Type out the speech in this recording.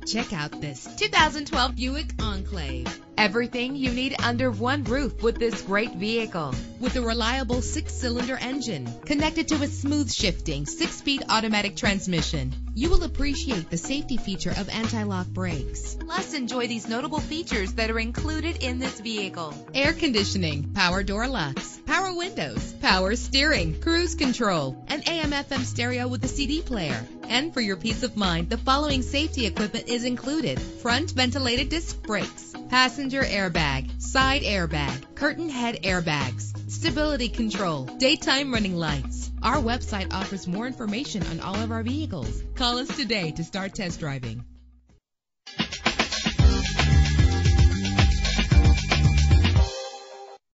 Check out this 2012 Buick Enclave. Everything you need under one roof with this great vehicle. With a reliable 6-cylinder engine connected to a smooth shifting 6-speed automatic transmission, you will appreciate the safety feature of anti-lock brakes. Plus, enjoy these notable features that are included in this vehicle: air conditioning, power door locks, power windows, power steering, cruise control, an AM/FM stereo with a CD player. And for your peace of mind, the following safety equipment is included: front ventilated disc brakes, passenger airbag, side airbag, curtain head airbags, stability control, daytime running lights. Our website offers more information on all of our vehicles. Call us today to start test driving.